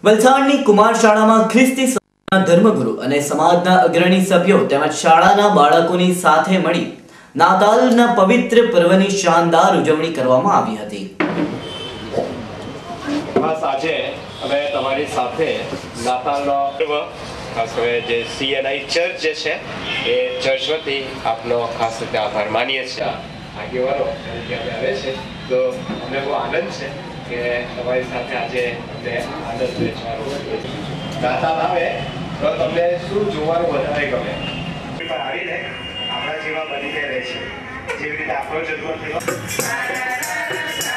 વલસાડની કુમાર શાળામાં ખ્રિસ્તી સમાજના ધર્મગુરુ અને સમાજના અગ્રણી સભ્યો તેમજ શાળાના બાળકોની સાથે મળી નાતાલના પવિત્ર પર્વની શાનદાર ઉજવણી કરવામાં આવી હતી। આજે અમે તમારી સાથે નાતાલનો પર્વ ખાસ કરીને જે સીએનઆઈ ચર્ચ જે છે એ ચર્ચ વતી આપનો ખાસ રીતે આભાર માનીએ છીએ। આગેવાનો ત્યાં આવે છે તો અમને બહુ આનંદ છે કે તમારી સાથે આજે અમને આનંદ વેચવાનો નાતાલ આવે તો તમને શું જોવાનું વધારે ગમે? આવીને આપણા જેવા બનીને રહે છે જેવી રીતે આપણો જન્મ થયો।